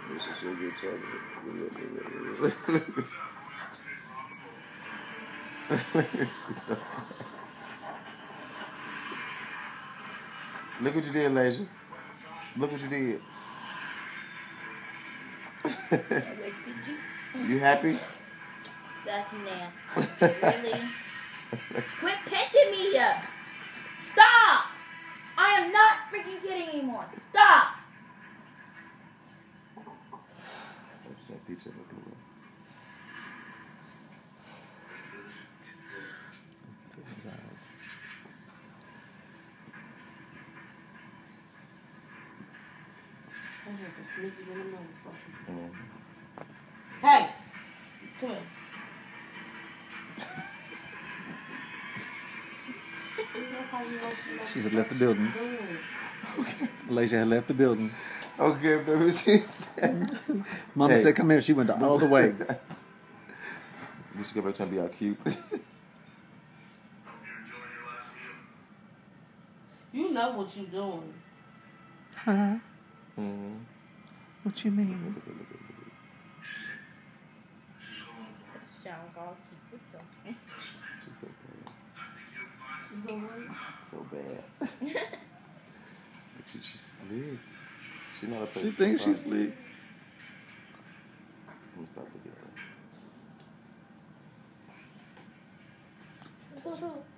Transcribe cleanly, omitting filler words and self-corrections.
This is so good chocolate. Look what you did, Lasia. Look what you did. You happy? That's nasty. Really? Quit pitching me up. Stop! I am not freaking kidding anymore. Stop! Hey! Come here. She had left the building. Okay. Lasia had left the building. Okay, baby, she said. Mama said, come here. She went all the way. Did she go back trying to be all cute? You know what you're doing. Huh? What you mean? She's so bad. But she's slick. She's not a person. She thinks she's slick. Let me stop looking at her.